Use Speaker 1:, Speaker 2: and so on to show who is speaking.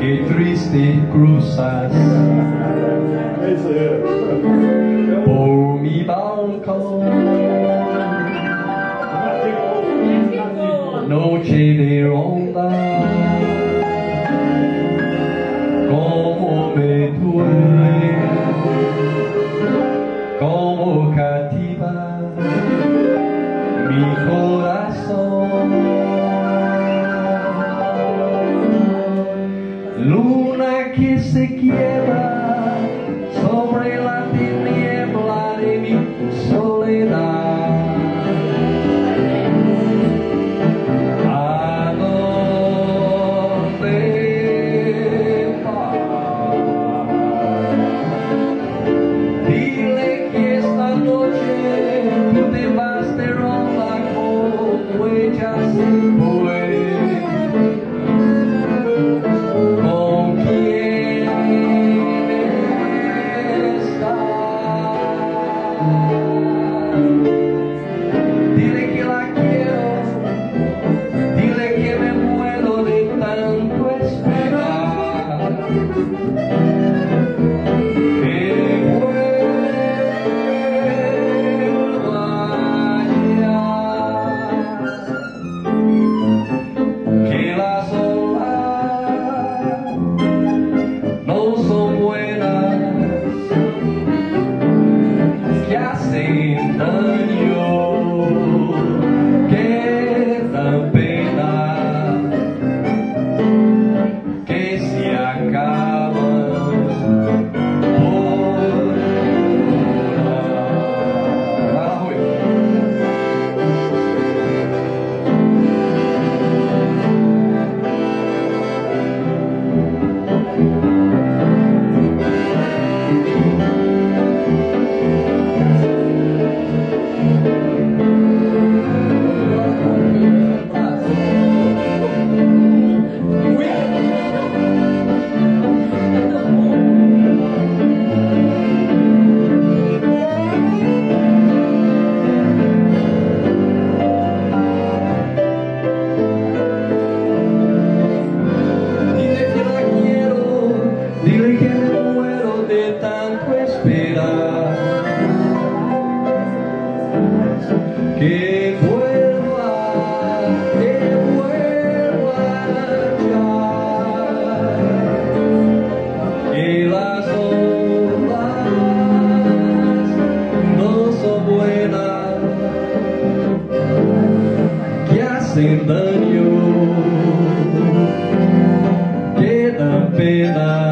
Speaker 1: Qué triste cruzas por mi balcón, noche de ronda, como me duele, como cativa mi corazón. Luna que se quiebra sobre la tiniebla de mi soledad. ¿A dónde vas? Dile que esta noche tú te vas de ronda como ella se fue. Dile que la quiero, dile que me muero de tanto esperar. Que vuelva ya, que las olas no son buenas, que hacen daño, que dan pena, que se acaban por dile que me muero de tanto esperar. Que vuelva ya, que las olas no son buenas, que hacen daño, que dan pena.